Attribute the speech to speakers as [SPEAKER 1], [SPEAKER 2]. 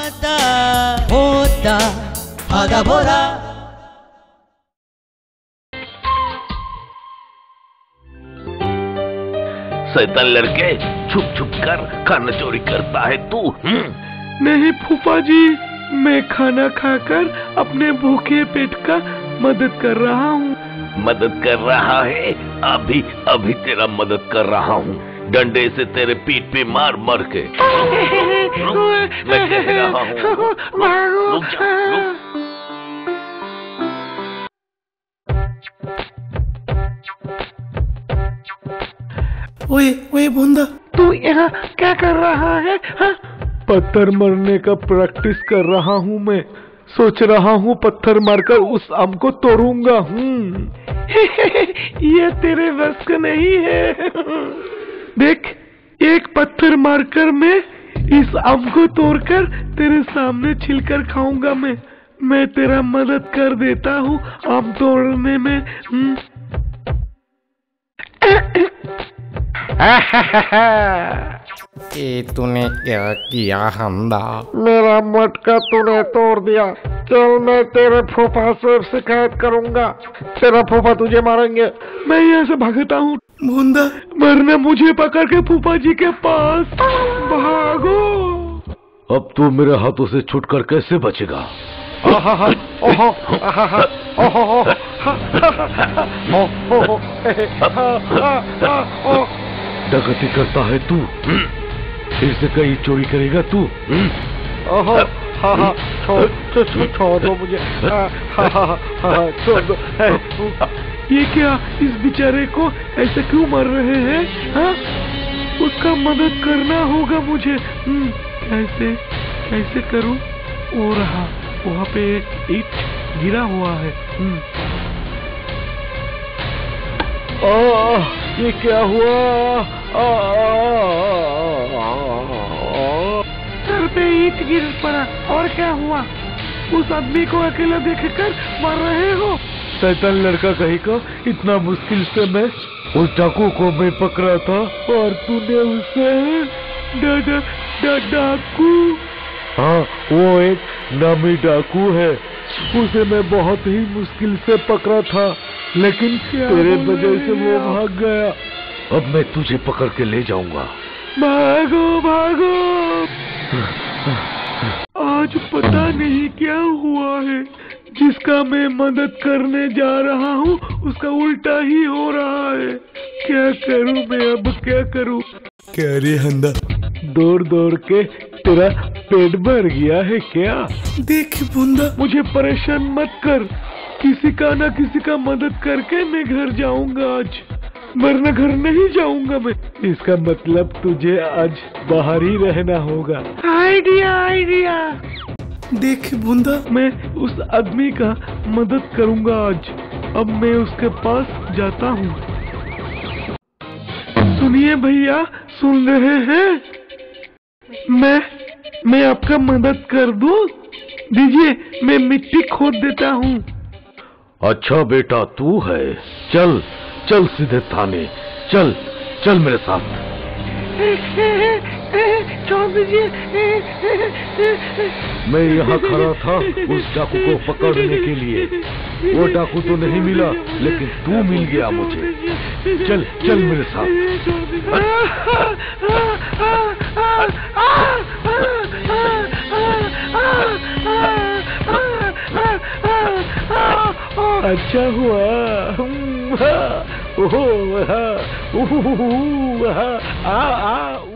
[SPEAKER 1] आता होता आधा भोला।
[SPEAKER 2] शैतान लड़के, छुप छुप कर खाना चोरी करता है तू।
[SPEAKER 3] नहीं फूफा जी, मैं खाना खाकर अपने भूखे पेट का मदद कर रहा हूँ।
[SPEAKER 2] मदद कर रहा है? अभी अभी तेरा मदद कर रहा हूँ, डंडे से तेरे पीठ पे मार मार के। रुक, मैं कह रहा हूँ, रुक जा, रुक।
[SPEAKER 3] ओए बूंदा, तू यहाँ क्या कर रहा है? हाँ? पत्थर मारने का प्रैक्टिस कर रहा हूँ मैं। सोच रहा हूँ पत्थर मारकर उस आम को तोड़ूंगा। ये तेरे बस का नहीं है। देख, एक पत्थर मारकर मैं इस आम को तोड़कर तेरे सामने छिलकर खाऊंगा। मैं तेरा मदद कर देता हूँ आम तोड़ने में।
[SPEAKER 4] ये तूने क्या किया हमदा?
[SPEAKER 3] मेरा मटका तूने तोड़ दिया। चल, मैं तेरे फूफा से शिकायत करूंगा। तेरा फूफा तुझे मारेंगे। मैं यहाँ से भागता हूँ। बूंदा, वरना मुझे पकड़ के फूफा जी के पास भागो।
[SPEAKER 2] अब तू मेरे हाथों से छूटकर कैसे बचेगा? डकैती करता है तू? फिर से कहीं चोरी करेगा तू?
[SPEAKER 3] छोड़ दो मुझे। छोड़ दो। ये क्या, इस बेचारे को ऐसे क्यों मार रहे हैं? हाँ? उसका मदद करना होगा मुझे। कैसे करूं? वो रहा, वहाँ पे एक ईंट गिरा हुआ है। ये क्या हुआ? सर पे ईंट गिर पड़ा। और क्या हुआ? उस आदमी को अकेला देखकर मार रहे हो? शैतान लड़का कहीं का, इतना मुश्किल से मैं उस डाकू को मैं पकड़ा था और तूने उसे डाकू। हाँ, वो एक नामी डाकू है। उसे मैं बहुत ही मुश्किल से पकड़ा था, लेकिन तेरे वजह से वो भाग गया।
[SPEAKER 2] अब मैं तुझे पकड़ के ले जाऊंगा।
[SPEAKER 3] भागो भागो। आज पता नहीं क्या हुआ है, जिसका मैं मदद करने जा रहा हूँ उसका उल्टा ही हो रहा है। क्या करूँ मैं, अब क्या करूँ? क्या रे हंदा, दौड़ दौड़ के तेरा पेट भर गया है क्या? देख बूंदा, मुझे परेशान मत कर। किसी का ना किसी का मदद करके मैं घर जाऊंगा आज, वरना घर नहीं जाऊंगा मैं। इसका मतलब तुझे आज बाहर ही रहना होगा। आइडिया। देख बूंदा, मैं उस आदमी का मदद करूंगा आज। अब मैं उसके पास जाता हूँ। सुनिए भैया, सुन रहे हैं? मैं आपका मदद कर दूं? दीजिए, मैं मिट्टी खोद देता हूँ।
[SPEAKER 2] अच्छा बेटा, तू है? चल चल सीधे थाने। चल मेरे साथ।
[SPEAKER 3] छोड़ दीजिए।
[SPEAKER 2] मैं यहाँ खड़ा था उस डाकू को पकड़ने के लिए। वो डाकू तो नहीं मिला, लेकिन तू मिल गया मुझे। चल मेरे साथ। अच्छा हुआ।